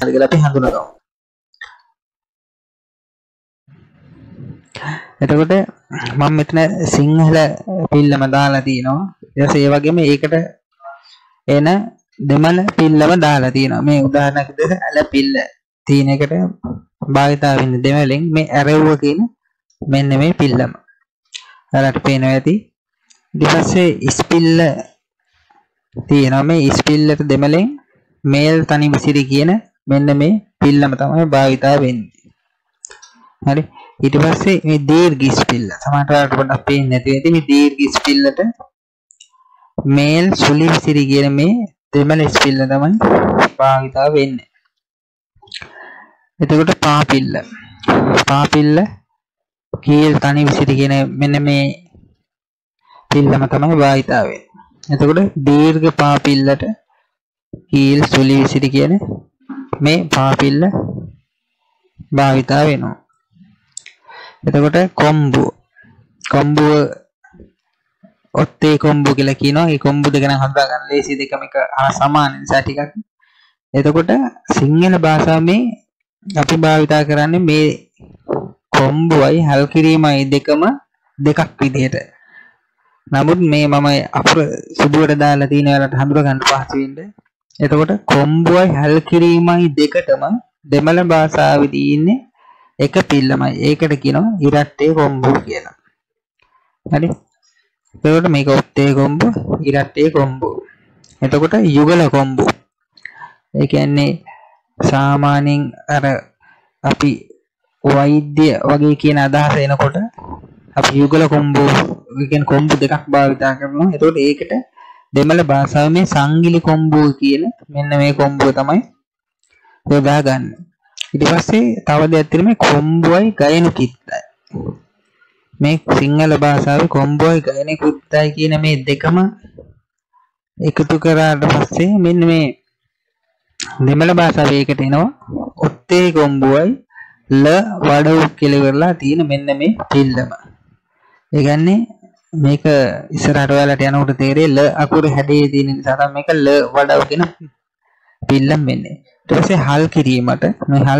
කියලා අපි හඳුනගමු. එතකොට මම මෙතන සිංහල පිල්ලම දාලා තිනවා. ඊට පස්සේ ඒ වගේම ඒකට එන දෙමළ පිල්ලම දාලා තිනවා. මේ උදාහරණයක් විදිහට ඇල පිල්ල තියෙන එකට භාවිතා වෙන්නේ දෙමළෙන් මේ ඇරෙව්ව කියන මෙන්න මේ පිල්ලම. ඔයාලට පේනවා ඇති. ඊට පස්සේ ඉස්පිල්ල තියෙනවා. මේ ඉස්පිල්ලට දෙමළෙන් මේල් තනි විසිරි කියන මෙන්න මේ පිල්ලම තමයි භාවිතා වෙන්නේ. හරි. ඊට පස්සේ මේ දීර්ඝ ඉස්පිල්ල සමහරට ඔයාලට පොඩ්ඩක් පේන්නේ නැති වෙයි. මේ දීර්ඝ ඉස්පිල්ලට මේල් සුලි විසිරි කියන මේ දෙමළ ඉස්පිල්ල තමයි භාවිතා වෙන්නේ. එතකොට පාපිල්ල කීල් තනි විසිරි කියන මෙන්න මේ පිල්ලම තමයි භාවිතා වෙන්නේ. එතකොට දීර්ඝ පාපිල්ලට කීල් සුලි විසිරි කියන මේ පාපිල්ල භාවිතා වෙනවා. එතකොට කොම්බුව ඔත්තේ කොම්බුව කියලා කියනවා. මේ කොම්බු දෙක නම් හඳුනා ගන්න ලේසි, දෙකම එක සමාන නිසා ටිකක්. එතකොට සිංහල භාෂාවේ අපි භාවිතා කරන්නේ මේ කොම්බුවයි හල් කිරීමයි දෙකම දෙකක් විදිහට. නමුත් මේ මම අපුර සුදුවට දාලා තියෙන වලට හඳුනා ගන්න පහසු වෙන්න. එතකොට කොම්බුවයි හල් කිරීමයි දෙකටම දෙමළ භාෂාවේදී ඉන්නේ එක පිල්ලමයි. ඒකට කියනවා ඉරට්ටේ කොම්බුව කියලා. හරි. එතකොට මේක ඔත්තේ කොම්බුව, ඉරට්ටේ කොම්බුව. එතකොට යුගල කොම්බුව. ඒ කියන්නේ සාමාන්‍යයෙන් අර අපි වෛද්‍ය වගේ කියන අදහස එනකොට අපි යුගල කොම්බුව කියන කොම්බු දෙකක් භාවිතා කරනවා. එතකොට ඒකට දෙමළ භාෂාවේ මේ සංගිලි කොම්බුව කියන මෙන්න මේ කොම්බුව තමයි යොදාගන්නේ. ඊට පස්සේ තව දෙයක් තියෙනවා මේ කොම්බුවයි ගයනු කිත්තයි. මේ සිංහල භාෂාවේ කොම්බුවයි ගයනු කිත්තයි කියන මේ දෙකම එකතු කරාට පස්සේ මෙන්න මේ දෙමළ භාෂාවේ එකට එනවා ඔත්තේ කොම්බුවයි ල වඩව් කියලා කරලා තියෙන මෙන්න මේ පිල්ලම. ඒ කියන්නේ මේක ඉස්සරහට ඔයාලට යනකොට තේරෙයි ල අකුර හැඩයේ තියෙන නිසා තමයි මේක ල වඩව් කියන පිල්ලම් වෙන්නේ. ඊට පස්සේ හල් කිරීමට මේ හල්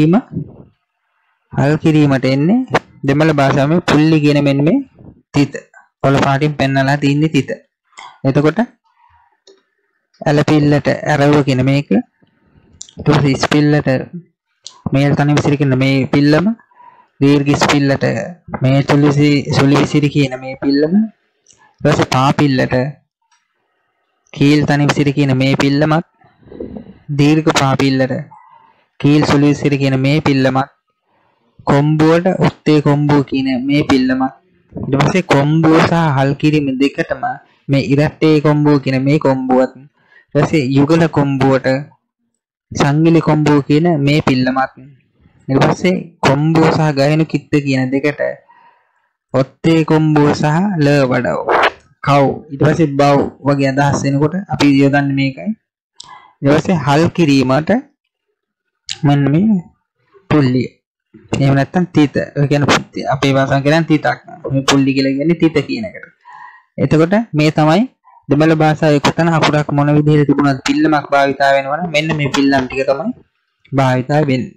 කිරීමට එන්නේ දෙමළ භාෂාවේ පුල්ලි කියන මෙන්න මේ තිත. කොළ පාටින් පෙන්නලා තියෙන්නේ තිත. එතකොට ඇල පිල්ලට ඇරව කියන මේක. ඊට පස්සේ ඉස්පිල්ලට මේල් තනි විසිරි කියන මේ පිල්ලම. දීර්ඝ ඉස්පිල්ලට මේ සුලි විසිරි කියන මේ පිල්ලම. ඊට පස්සේ පාපිල්ලට කීල් තනි විසිරි කියන මේ පිල්ලමත්. දීර්ඝ පාපිල්ලට කීල් සුලි විසිරි කියන මේ පිල්ලමත්. කොම්බුවට ඔත්තේ කොම්බුව කියන මේ පිල්ලමත්. ඊට පස්සේ කොම්බුව සහ හල් කිරීම දෙකටම මේ ඉරට්ටේ කොම්බුව කියන මේ කොම්බුවත්. ඊට පස්සේ යුගල කොම්බුවට සංගිලි කොම්බුව කියන මේ පිල්ලමත්. ඊට පස්සේ කොම්බුව සහ ගයනු කිත්ත කියන දෙකට ඔත්තේ කොම්බුව සහ ල වඩව කව්. ඊට පස්සේ බව් වගේ අදහස් වෙනකොට අපි යොදන්නේ මේකයි. ඊට පස්සේ හල් කිරීමට මෙන්න මේ පුල්ලිය. එහෙම නැත්නම් තිත. ඒ කියන්නේ අපේ භාෂාවෙන් කියන්නේ තිතක්. මේ පුල්ලි කියලා කියන්නේ තිත කියන එකට. එතකොට මේ තමයි දෙමළ භාෂාවේ කොතන අකුරක් මොන විදිහට තිබුණත් පිල්ලමක් භාවිතා වෙනවා නම් මෙන්න මේ පිල්ලම් ටික තමයි භාවිතා වෙන්නේ.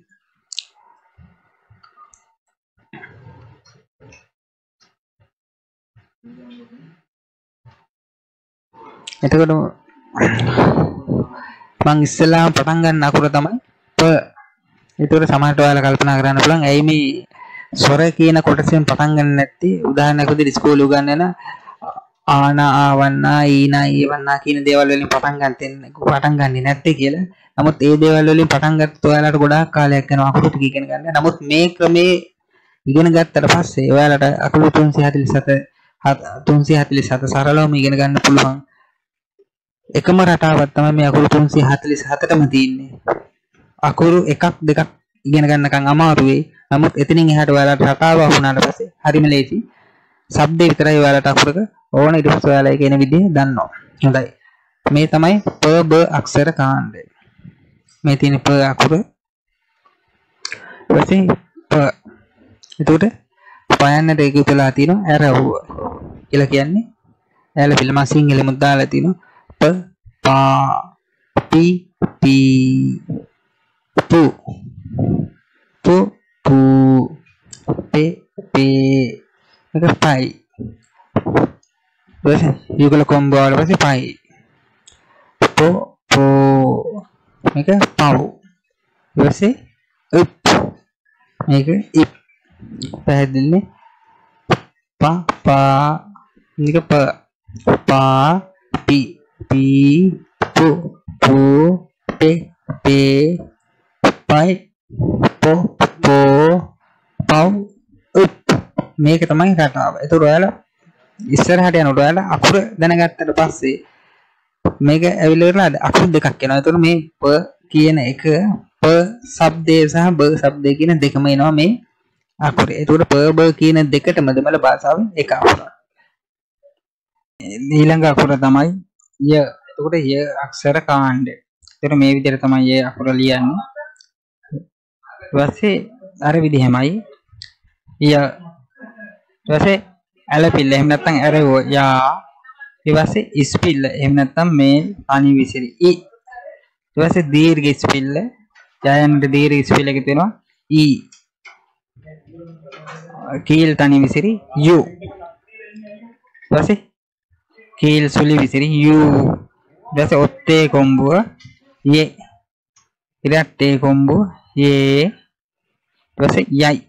එතකොට මම ඉස්සෙල්ලාම පටන් ගන්න අකුර තමයි ප. ඒතකොට සමහරට ඔයාලා කල්පනා කරන්න පුළුවන් ඇයි මේ ස්වර කියන කොටසෙන් පටන් ගන්න නැත්තේ? උදාහරණයක් විදිහට ඉස්කෝලේ උගන්වන ආනා ආවන්නා ඊනා ඊවන්නා කියන දේවල් වලින් පටන් ගන්නේ නැත්තේ කියලා. නමුත් ඒ දේවල් වලින් පටන් ගත්තොත් ඔයාලට ගොඩාක් කාලයක් යනවා අකුරු ටික ඉගෙන ගන්න. නමුත් මේ ක්‍රමේ ඉගෙන ගත්තට පස්සේ ඔයාලට අකුරු 347 සරලවම ඉගෙන ගන්න පුළුවන්. එකම රටාවක් තමයි මේ අකුරු 347ටම තියෙන්නේ. අකුරු එකක් දෙකක් ඉගෙන ගන්නකම් අමාරු වෙයි. නමුත් එතනින් එහාට ඔයාලට රටාව වුණාට පස්සේ හරිම ලේසි. શબ્ද විතරයි ඔයාලට අකුරක ඕන ඊට පස්සේ ඔයාලා කියන විදිහ දන්නවා. හොඳයි. මේ තමයි ප බ අක්ෂර කාණ්ඩය. මේ තියෙන ප අකුර. ඊපස්සේ ප. එතකොට පයන්නට ඒක උතලා තියෙනවා ඇරවුව කියලා කියන්නේ. ඇල පිළම සිංහලෙම දාලා තියෙනවා. प पा पी पी pu pu pu pe pe මේක පයි ඊට යුගල කොම්බෝ වල පස්සේ පයි පෝ පෝ මේක පව් ඊට පස්සේ උප් මේක ඉප් පැහැදිලිනේ පා පා මේක ප පා පි පි පු පු පේ පේ පයි පෝ පෝ පව් උප් මේක තමයි රටාව. ඒතකොට ඔයාලා ඉස්සරහට යනකොට ඔයාලා අකුර දැනගත්තට පස්සේ මේක ඇවිල්ලා ඉවරලාද අකුරු දෙකක් එනවා. ඒතකොට මේ ප කියන එක ප શબ્දේ සහ බ શબ્දේ කියන දෙකම එනවා මේ අකුරේ. ඒතකොට ප බ කියන දෙකටම දෙමළ භාෂාවේ එක අකුරක්. ඊළඟ අකුර තමයි ය. එතකොට ය අක්ෂර කාණ්ඩය. ඒතකොට මේ විදිහට තමයි ය අකුර ලියන්නේ. ඊට පස්සේ අර විදිහමයි ය ඊට පස්සේ ඇලපිල්ල එහෙම නැත්නම් ඇරවෝ යා ඊට පස්සේ ඉස්පිල්ල එහෙම නැත්නම් මේ තනි විසිරි ඊ ඊට පස්සේ දීර්ඝ ඉස්පිල්ල යායන්ට දීර්ඝ ඉස්පිල්ල එක තියෙනවා ඊ කීල් තනි විසිරි යු ඊට පස්සේ කීල් සුලි විසිරි යු ඊට පස්සේ ඔත්තේ කොම්බුව යේ ඉරට්ටේ කොම්බුව යේ ඊට පස්සේ යයි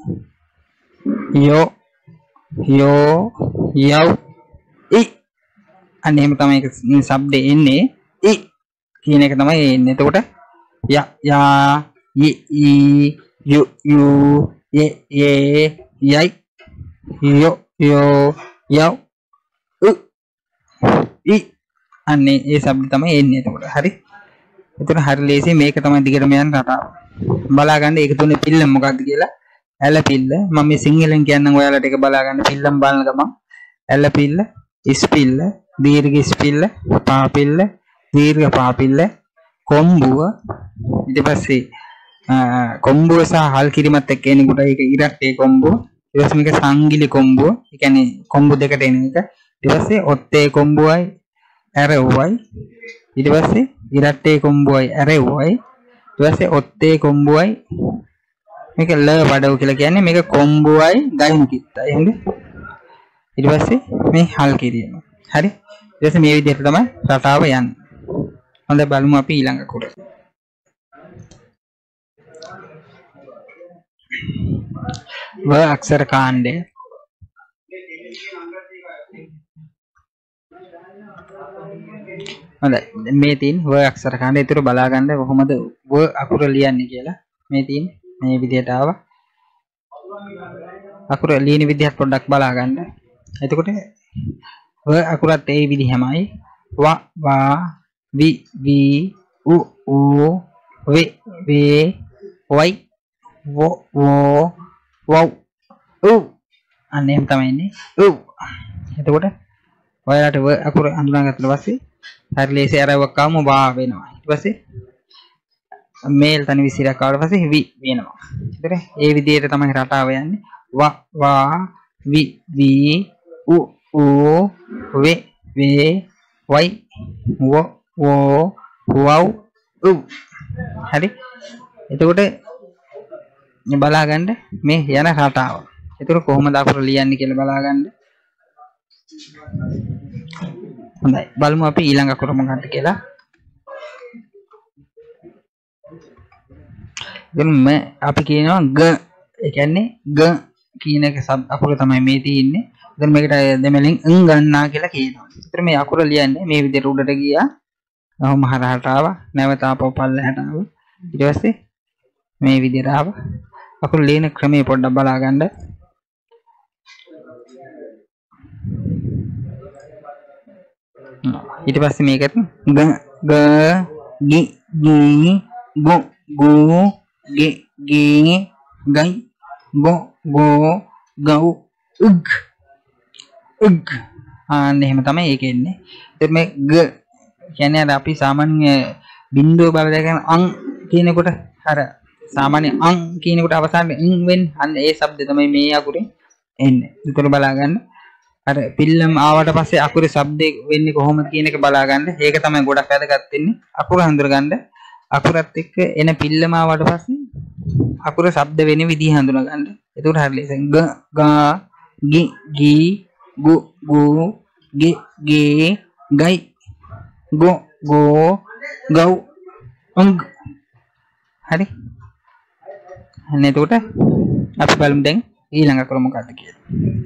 යෝ යෝ යව් යි අන්න එහෙම තමයි ඒක શબ્දේ එන්නේ යි කියන එක තමයි එන්නේ. එතකොට යා යි යු යු යේ යයි යෝ යෝ යව් යි අන්නේ ඒ શબ્ද තමයි එන්නේ. එතකොට හරි. එතකොට හරි ලේසි මේක තමයි දිගටම යන රටාව. බලා ගන්න ඒක තුනේ පිල්ල මොකක්ද කියලා. ඇලපිල්ල මම මේ සිංහලෙන් කියන්නම් ඔයාලට ඒක බලා ගන්න පිල්ලම් බලන ගමන් ඇලපිල්ල ඉස්පිල්ල දීර්ඝ ඉස්පිල්ල පාපිල්ල දීර්ඝ පාපිල්ල කොම්බුව ඊට පස්සේ කොම්බුව සහ හල් කිරිමත් එක්ක එනකොට ඒක ඉරට්ටේ කොම්බුව ඊට පස්සේ මේක සංගිලි කොම්බුව ඒ කියන්නේ කොම්බු දෙකට එන එක ඊට පස්සේ ඔත්තේ කොම්බුවයි ඇරවුවයි ඊට පස්සේ ඉරට්ටේ කොම්බුවයි ඇරවුවයි ඊට පස්සේ ඔත්තේ කොම්බුවයි මේක ල වඩව කියලා කියන්නේ මේක කොම්බුවයි ගයින් කිත්තයි හරිද ඊට පස්සේ මේ හල් කිරීම හරි ඊට පස්සේ මේ විදිහට තමයි රටාව යන්නේ. හොඳයි බලමු අපි ඊළඟ කොට ව අක්ෂර කාණ්ඩය හොඳයි මේ තියෙන ව අක්ෂර කාණ්ඩය ඊටර බලා ගන්න කොහොමද ව අකුර ලියන්නේ කියලා මේ තියෙන මේ විදිහට ආවා අකුර ලියන විදිහත් පොඩ්ඩක් බලා ගන්න. එතකොට ව අකුරත් ඒ විදිහමයි ව වා වි වි උ ඌ වේ වේ වයි වෝ වෝ වව් උ අන්න එහෙම තමයි ඉන්නේ උ. එතකොට ඔයාලට ව අකුර අඳුනාගත්තට පස්සේ හරි ලේසි අරවක් ආවම වා වෙනවා. ඊට පස්සේ මේල් තනි විසිරක් ආවට පස්සේ වි වෙනවා. ඒතර ඒ විදිහට තමයි රටාව යන්නේ. වා වා වි වි උ ඌ වේ වේ වයි වෝ වෝ වව් උ. හරි. එතකොට බලා ගන්න මේ යන රටාව. එතකොට කොහොමද අකුර ලියන්නේ කියලා බලා ගන්න. හොඳයි. බලමු අපි ඊළඟ අකුර මොකක්ද කියලා. දැන් අපි කියනවා ග ඒ කියන්නේ ග කියන එක අකුර තමයි මේ තියෙන්නේ. දැන් මේකට දෙමළෙන් ං ගන්නා කියලා කියනවා. ඒතර මේ අකුර ලියන්නේ මේ විදිහට උඩට ගියා. ඔහොම හරහට ආවා. නැවත ආපහු පල්ලෙහාට ආවා. ඊට පස්සේ මේ විදිහට ආවා. අකුර ලියන ක්‍රමය පොඩ්ඩක් බලා ගන්න. ඊට පස්සේ මේකට ග ග ගි ගි ගො ගෝ गे गे गई गो गो गौ उग උග් අන්න එහෙම තමයි ඒක එන්නේ. ඉතින් මේ ග කියන්නේ අර අපි සාමාන්‍ය බිඳුව බව දැකගෙන අං කියනකොට අර සාමාන්‍ය අං කියනකොට අවසානයේ ං වෙන්නේ අන්න ඒ શબ્ද තමයි මේ අකුරෙන් එන්නේ. ඒතර බලා ගන්න. අර පිල්ලම් ආවට පස්සේ අකුරේ શબ્දේ වෙන්නේ කොහොමද කියන එක බලා ගන්න. ඒක තමයි ගොඩක් වැදගත් වෙන්නේ. අකුර හඳුර ගන්න. අකුරත් එක්ක එන පිල්ලම ආවට පස්සේ අකුර ශබ්ද වෙන විදිහ හඳුනා ගන්න. එතකොට හරිය ලේසියෙන් ග ගා ගි ගී ගු ගු ගේ ගේ ගයි ගෝ ගෝ ගව් උංග. හරි. අන්න එතකොට අපි බලමු දැන් ඊළඟ අකුර මොකක්ද කියලා.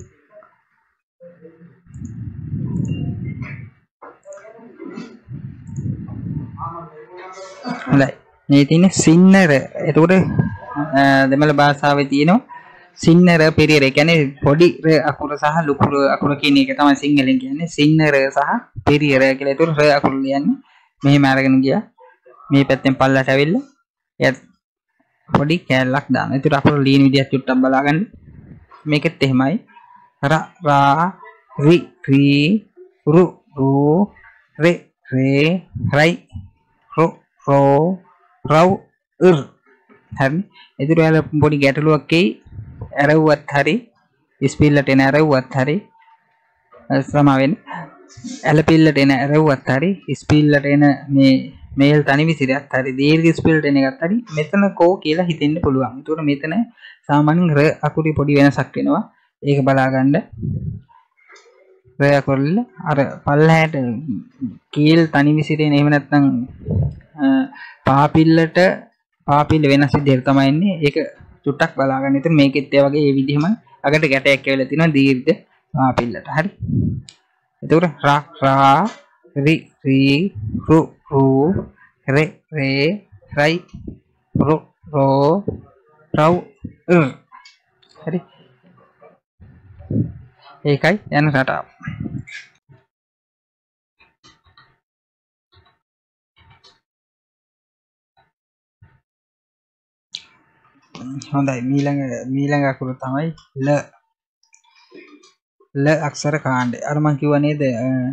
හොඳයි. මේ තියෙන්නේ සින්නර. එතකොට දෙමළ භාෂාවේ තියෙනවා සින්නර පෙරියර. ඒ කියන්නේ පොඩි ර අකුර සහ ලොකු ර අකුර කියන එක තමයි සිංහලෙන් කියන්නේ සින්නර සහ පෙරියර කියලා. එතකොට ර අකුර කියන්නේ මෙහෙම අරගෙන ගියා. මේ පැත්තෙන් පල්ලට ඇවිල්ලා එයත් පොඩි කැලලක් දානවා. එතකොට අකුර ලියන විදිහත් චුට්ටක් බලාගන්න. මේකෙත් එහෙමයි. ර රා රි රී රු රෝ රේ රේ රයි රෝ රෝ රව් ඉර්. හරි. එතකොට ඔයාලා පොඩි ගැටලුවක් එයි. ඇරවුවත් හරි ස්පීල්ලට එන ඇරවුවත් හරි සමා වෙන්න. ඇලපිල්ලට එන ඇරවුවත් හරි ස්පීල්ලට එන මේ මේල් තනි විසිරයත් හරි දීර්ඝ ස්පීල්ලට එන එකත් හරි මෙතන කෝ කියලා හිතෙන්න පුළුවන්. ඒතකොට මෙතන සාමාන්‍යයෙන් ර අකුරේ පොඩි වෙනසක් වෙනවා. ඒක බලාගන්න. ර අකුරල අර පල්ලහැට කීල් තනි විසිරෙන එහෙම නැත්නම් පාපිල්ල වෙනස් විදිහට තමයි එන්නේ. ඒක චුට්ටක් බලාගන්න. ඉතින් මේකෙත් ඒ වගේ ඒ විදිහම අකට ගැටයක් ඇවිල්ලා තිනවා දීර්ඝ පාපිල්ලට. හරි. එතකොට රා රා රි රී රු රු රේ රේ රයි රෝ රෝ රව් ඉර්. හරි. ඒකයි යන රටාව. හොඳයි. මීළඟ අකුර තමයි ල. ල අක්ෂර කාණ්ඩය. අර මං කිව්වා නේද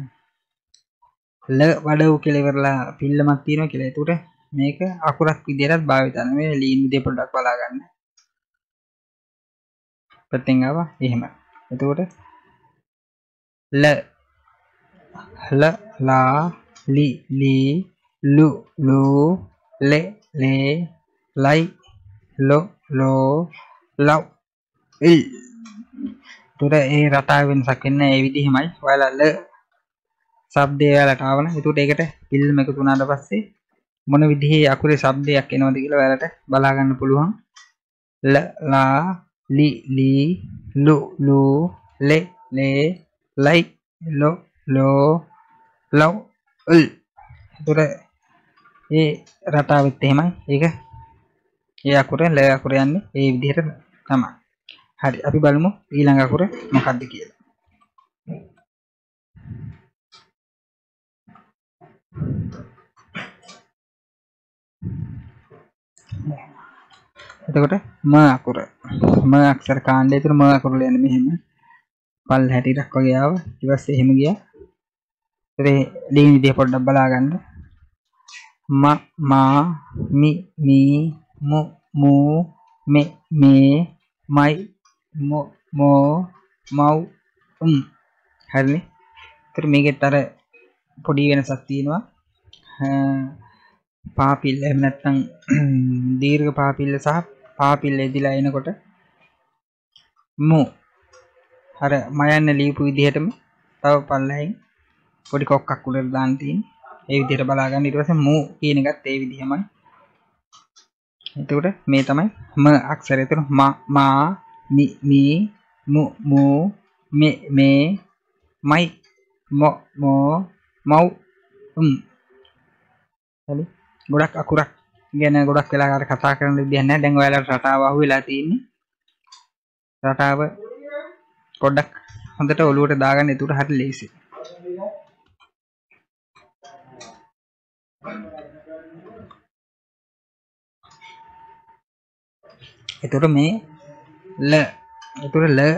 ල වඩව් කියලා ඉවරලා පිල්ලමක් තියෙනවා කියලා. ඒකට මේක අකුරක් විදියටත් භාවිත කරනවා. මේ ලීන් විදිය පොඩ්ඩක් බලා ගන්න. පැත්තෙන් ආවා එහෙම. එතකොට ල ල ලා ලි ලී ලු ලු ලෙ ලේ ලයි ලො ලෝ ලව් ඉල්. එතකොට ඒ රටාව වෙනසක් වෙන්නේ ඒ විදිහමයි. ඔයාලා ල ශබ්දය ඔයාලට ආවන. එතකොට ඒකට පිල්ලම එකතු වුණාට පස්සේ මොන විදිහේ අකුරේ ශබ්දයක් එනවද කියලා ඔයාලට බලා ගන්න පුළුවන්. ල ලා ලි ලී ලු ලු ලෙ ලේ ලයි ලො ලෝ ලව් ඉල්. එතකොට ඒ රටාවෙත් එහෙමයි. ඒක ඒ අකුර ල අකුර යන්නේ ඒ විදිහට තමයි. හරි. අපි බලමු ඊළඟ අකුර මොකක්ද කියලා. එතකොට ම අකුර. ම අක්ෂර කාණ්ඩය තුන ම අකුර යන්නේ මෙහෙම. පල් හැටියක් වගේ ආව. ඊට පස්සේ එහෙම ගියා. ඒ ලියන විදිහ පොඩ්ඩක් බලා ගන්න. ම මා මි මී මු මු මෙ මේ මයි මො මෝ මව් හරිනේ. ඒතර මේකෙත් අර පොඩි වෙනසක් තියෙනවා. පාපිල්ල එහෙම නැත්නම් දීර්ඝ පාපිල්ල සහ පාපිල්ල එදිලා එනකොට මු අර මයන්න ලියපු විදිහටම තව පල්ලෙහින් පොඩි කොක්කක් උඩට දාන්න තියෙන්නේ. ඒ විදිහට බලා ගන්න. ඊට පස්සේ මු කියන එකත් ඒ විදිහමයි. එතකොට මේ තමයි ම අක්ෂරය. එතන මා මි මී මු මු මෙ මේ මයි මො මෝ මව් හරි. ගොඩක් අකුරක් ගැන ගොඩක් වෙලාකට කතා කරන විදියක් නැහැ. දැන් ඔයාලට රටාව අහුවෙලා තියෙන්නේ. රටාව පොඩ්ඩක් හොඳට ඔලුවට දාගන්න. ඒකට හරි ලේසියි. එතකොට මේ ල. එතකොට ල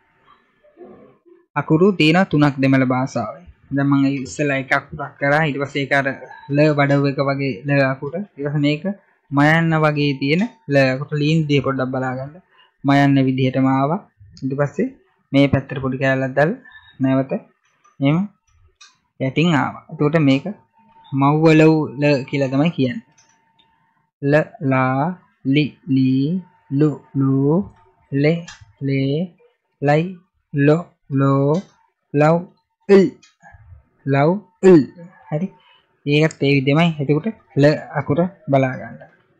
අකුරු තියෙනවා 3ක් දෙමළ භාෂාවේ. දැන් මම ඉස්සෙල්ලා එක අකුරක් කරා. ඊට පස්සේ ඒක අර ල වඩව එක වගේ ල අකුර. ඊට පස්සේ මේක මයන්න වගේ තියෙන ල අකුර. ලීන් දිහා පොඩ්ඩක් බලා ගන්න. මයන්න විදිහටම ආවා. ඊට පස්සේ මේ පැත්තට පොඩි කැලලක් දාලා නැවත එහෙම යටින් ආවා. එතකොට මේක මව්වලව් ල කියලා තමයි කියන්නේ. ල ලා ලි ලී ලු ලූ ලෙ ලේ ලයි ලො ලෝ ලව් ඉල් ලව් ඉල්. හරි. ඒකත් ඒ විදිහමයි. එතකොට ල අකුර බලා ගන්න.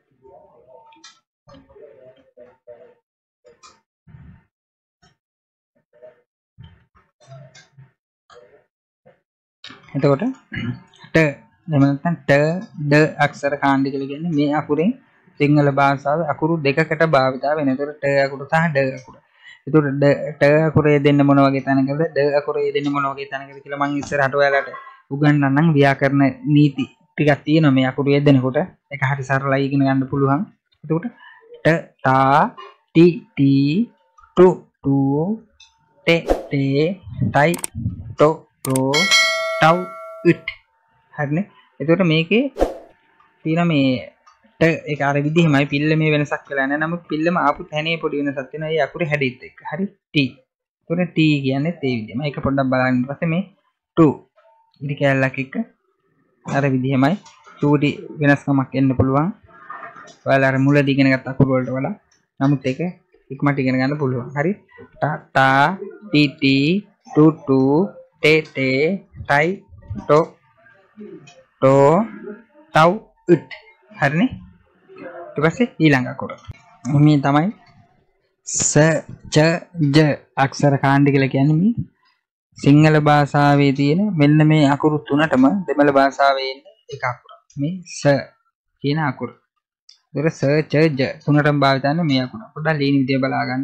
එතකොට ට එහෙම නැත්නම් ට ඩ අක්ෂර කාණ්ඩ කියලා කියන්නේ මේ අකුරෙන් සිංහල භාෂාවේ අකුරු දෙකකට භාවිතා වෙන. එතකොට ට අකුර සහ ඩ අකුර. එතකොට ට අකුරේ දෙන්න මොන වගේ තැනකද ඩ අකුරේ දෙන්න මොන වගේ තැනකද කියලා මම ඉස්සරහට ඔයාලට උගන්වන්නම්. ව්‍යාකරණ නීති ටිකක් තියෙනවා මේ අකුරු යෙදෙනකොට. ඒක හරි සරලයි ඉගෙන ගන්න පුළුවන්. එතකොට ට තා ටි ටී ටු ටූ ටේ ටේ ටයි ටෝ ටෝ ටව් ඉට්. හරිනේ. එතකොට මේකේ තියෙන මේ ට ඒක අර විදිහමයි පිල්ලමේ වෙනසක් වෙලා නැහැ. නමුත් පිල්ලම ආපු තැනේ පොඩි වෙනසක් තියෙනවා. ඒ අකුරේ හැඩෙත් එක්ක. හරි. ටී. එතකොට ටී කියන්නේ ඒ විදිහමයි. ඒක පොඩ්ඩක් බලන්න ඊපස්සේ මේ 2 ඉරි කැලලක් එක්ක අර විදිහමයි චූටි වෙනස්කමක් එන්න පුළුවන්. ඔයාලා අර මුලදී ඉගෙන ගත්ත අකුරු වලට වඩා. නමුත් ඒක ඉක්මනට ඉගෙන ගන්න පුළුවන්. හරි. තා ටී ටී ටු ටු ටේ ටේ ටයි ටෝ ටෝ ටව් ඉට්. හරිනේ. ඊට පස්සේ ඊළඟ අකුර. මේ තමයි ස ච ජ අක්ෂර කාණ්ඩ කියලා කියන්නේ මේ සිංහල භාෂාවේ තියෙන මෙන්න මේ අකුරු තුනටම දෙමළ භාෂාවේ ඉන්නේ එක අකුරක්. මේ ස කියන අකුර. ඒක ස ච ජ තුනටම භාවිත කරන මේ අකුර. පොඩ්ඩක් ලීන විදිය බලා ගන්න.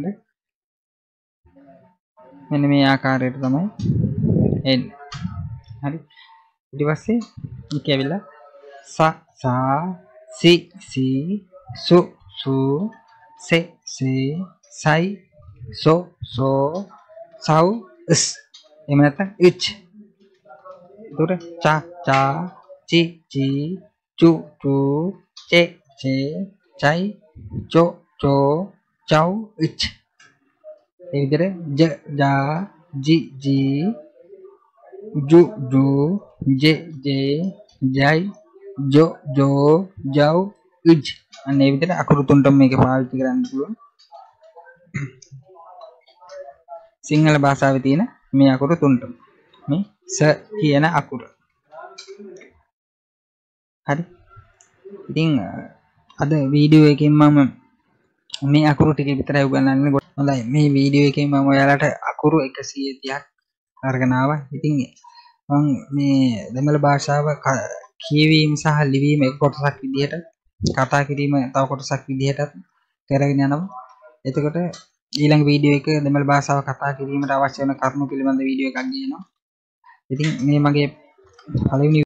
මෙන්න මේ ආකාරයට තමයි එන්නේ. හරි. ඊට පස්සේ මේක ඇවිල්ලා ස සා සි සි සු සු සේ සේ සයි සෝ සෝ සව් ස්. එහෙම නැත්නම් ඉච්. ඒතර චා චා චි චි චු චු චේ චේ චයි චෝ චෝ චව් ඉච්. ඒ විදිහට ජ ජා ජි ජි ජු ජු ජේ ජේ ජයි ජෝ ජෝ ජව් ඉජ්. අන්න ඒ විදිහට අකුරු තුනටම මේක පාවිච්චි කරන්න පුළුවන්. සිංහල භාෂාවේ තියෙන මේ අකුරු තුනටම මේ ස කියන අකුර. හරි. ඉතින් අද වීඩියෝ එකෙන් මම මේ අකුරු ටික විතරයි උගන්වන්නේ. හොඳයි. මේ වීඩියෝ එකෙන් මම ඔයාලට අකුරු 130ක් අරගෙන ආවා. ඉතින් මම මේ දෙමළ භාෂාව කියවීම සහ ලිවීම එක කොටසක් විදිහට කතා කිරීම තව කොටසක් විදිහට කරගෙන යනවා. එතකොට ඊළඟ වීඩියෝ එක දෙමළ භාෂාව කතා කිරීමට අවශ්‍ය වෙන කරුණු පිළිබඳ වීඩියෝ එකක් ගේනවා. ඉතින් මේ මගේ පළවෙනි